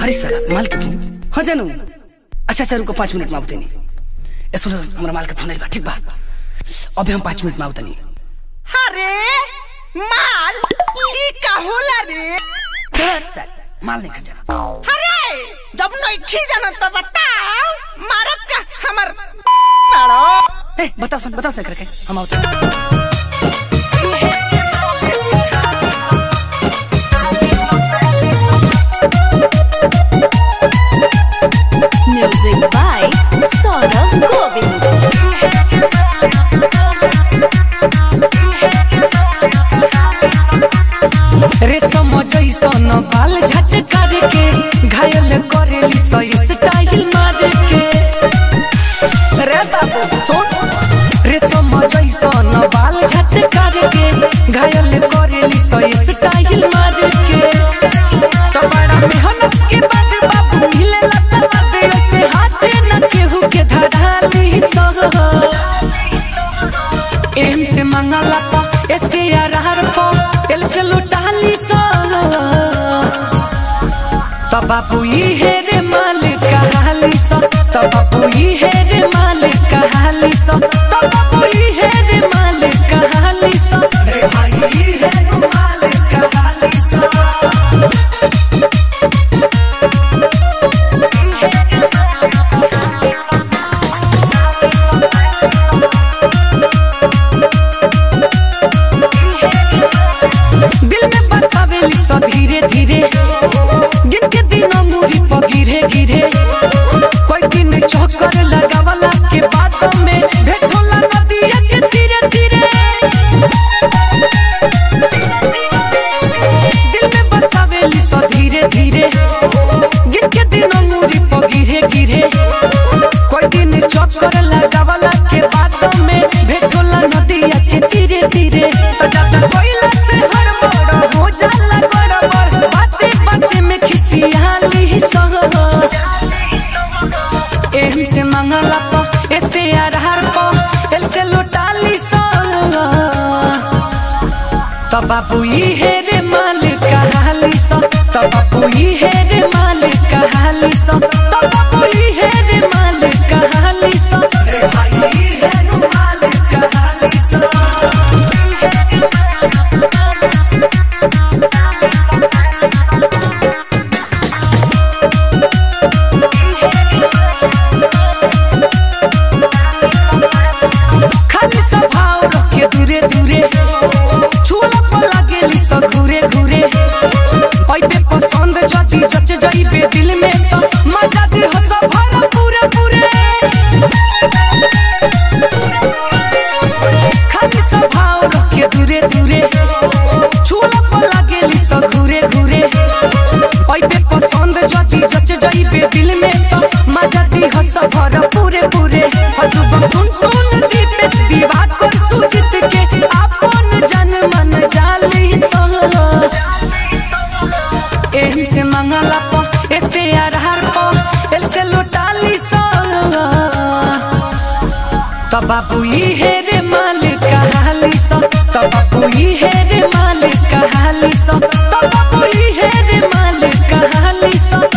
अरे साला माल के फोन हाँ जानू अच्छा अच्छा रुको 5 मिनट में आउते नहीं ए सुनो हमरा माल के फोन आइल बा ठीक बा अबे हम 5 मिनट में आउते नहीं अरे माल ई का होला रे माल नहीं खजा अरे जब नहीं जाना तो बताओ मारत का हमर मारो ए बताओ से करके हम आउते Music by Saurav Govind. रेशम जैसन बाल झटका के घायल करेली सही स्टाइल मार के रे बाबू सुन रेशम जैसन बाल झटका के घायल करेली सही स्टाइल मार के तो बड़ा मेहनत के बाद बाबू मिलेला सवाद से हाथ न केहू के धराली सह एम से मंगला पा ऐसे यार पा एल से लुटाली सा तो बाबू ये है रे मालिक कहाली सा तो बाबू ये है रे मालिक कहाली सा तो बाबू ये है रे मालिक कहाली सा रे भाई ये है रे मालिक कहाली सा धीरे धीरे गिन के दिनों मूरी पर गिरे गिरे कोई दिन चक्कर लगावला के बाद में भेंट होला नदिया के धीरे धीरे दिल में बसावेली सो धीरे धीरे गिन के दिनों मूरी पर गिरे गिरे कोई दिन चक्कर लगावला के बाद में भेंट होला नदिया के धीरे धीरे तो जाता कोयला से हड़बड़ हो जाला बाते बाते में खिसियाली सह एम से मंगला पा ऐसे आधार पा एल से लुटाली सह तो बाबू ये है रे मालिक कहाली सह तो बाबू ये है रे मालिक कहाली सह तो बाबू ये है रे मालिक कहाली सह रे भाई ये है रे मालिक कहाली सह दूरे दूरे छूला पला गेली सब घूरे घूरे ओइबे पसंद जदी जच जाइबे दिल में तो मजा दे हंस भरा पूरे पूरे खाली स्वभाव रखे दूरे दूरे छूला पला गेली सब घूरे घूरे ओइबे पसंद जदी जच जाइबे दिल में तो मजा दे हंस भरा पूरे पूरे हसुब टुन टुन दीपेश दीवार कर सुजित के अपन जन मन जाली सह एम से मंगला पा ऐसे आधार पा एल से लुटाली सह तो बाबू ये है रे मालिक कहाली सह तो बाबू ये है रे मालिक कहाली सह तो बाबू ये है रे मालिक कहाली सह।